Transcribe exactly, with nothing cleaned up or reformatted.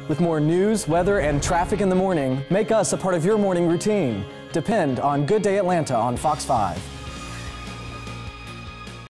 With more news, weather, and traffic in the morning, make us a part of your morning routine. Depend on Good Day Atlanta on Fox five.